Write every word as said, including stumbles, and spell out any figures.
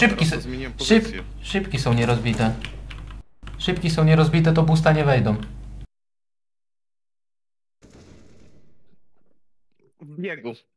Szybki, Dobra, s- to zmieniłem szyb, pozycję. szybki są nierozbite. Szybki są nierozbite, to busta nie wejdą. W biegu.